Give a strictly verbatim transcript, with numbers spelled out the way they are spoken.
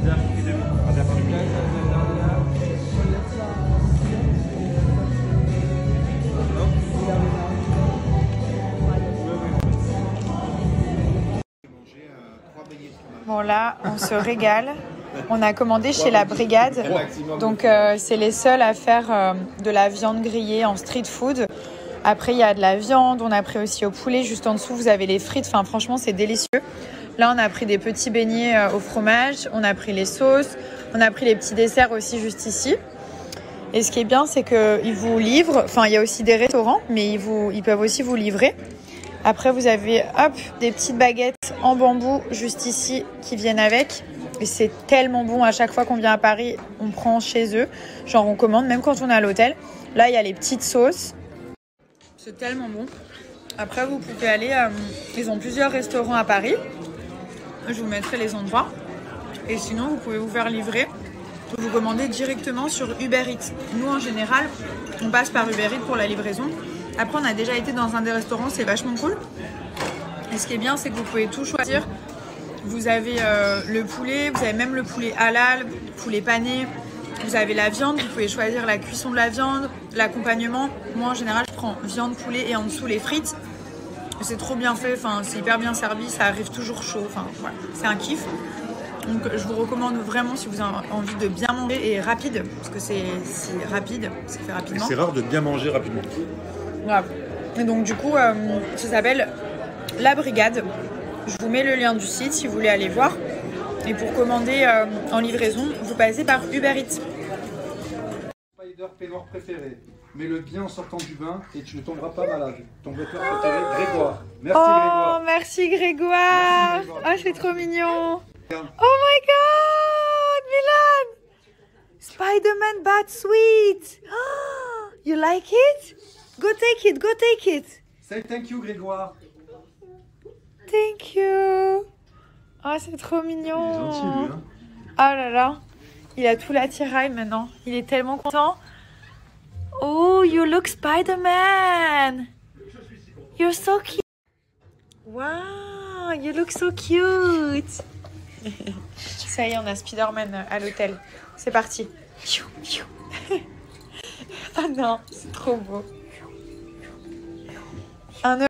Bon là, on se régale. On a commandé chez la Brigade. Donc euh, c'est les seuls à faire euh, de la viande grillée en street food. Après, il y a de la viande. On a pris aussi au poulet. Juste en dessous, vous avez les frites. Enfin, franchement, c'est délicieux. Là, on a pris des petits beignets euh, au fromage. On a pris les sauces. On a pris les petits desserts aussi juste ici. Et ce qui est bien, c'est qu'ils vous livrent. Enfin, il y a aussi des restaurants, mais ils, vous, ils peuvent aussi vous livrer. Après, vous avez hop, des petites baguettes en bambou juste ici qui viennent avec. Et c'est tellement bon. À chaque fois qu'on vient à Paris, on prend chez eux. Genre, on commande, même quand on est à l'hôtel. Là, il y a les petites sauces. C'est tellement bon. Après, vous pouvez aller... Euh, ils ont plusieurs restaurants à Paris. Je vous mettrai les endroits. Et sinon, vous pouvez vous faire livrer. Vous commandez directement sur Uber Eats. Nous, en général, on passe par Uber Eats pour la livraison. Après, on a déjà été dans un des restaurants, c'est vachement cool. Et ce qui est bien, c'est que vous pouvez tout choisir. Vous avez euh, le poulet, vous avez même le poulet halal, poulet pané. Vous avez la viande, vous pouvez choisir la cuisson de la viande, l'accompagnement. Moi, en général, je prends viande, poulet et en dessous les frites. C'est trop bien fait, enfin, c'est hyper bien servi, ça arrive toujours chaud. Enfin, voilà, c'est un kiff. Donc, je vous recommande vraiment si vous avez envie de bien manger et rapide, parce que c'est rapide, c'est fait rapidement. C'est rare de bien manger rapidement. Voilà. Et donc du coup, euh, ça s'appelle La Brigade. Je vous mets le lien du site si vous voulez aller voir. Et pour commander euh, en livraison, vous passez par Uber Eats. Spider peignoir préféré. Mets-le bien en sortant du bain et tu ne tomberas pas malade. Ton docteur préféré, Grégoire. Merci oh, Grégoire. Merci Grégoire. Merci Grégoire. Oh, c'est trop mignon. Oh my god, Milan. Spider-Man Bat Sweet. Oh, you like it? Go take it, go take it. Say thank you, Grégoire. Thank you. Oh, c'est trop mignon. Il est gentil, lui, hein. Oh là là. Il a tout l'attirail maintenant. Il est tellement content. Oh, you look Spider-Man. You're so cute. Wow, you look so cute. Ça y est, on a Spider-Man à l'hôtel. C'est parti. Ah non, c'est trop beau. Un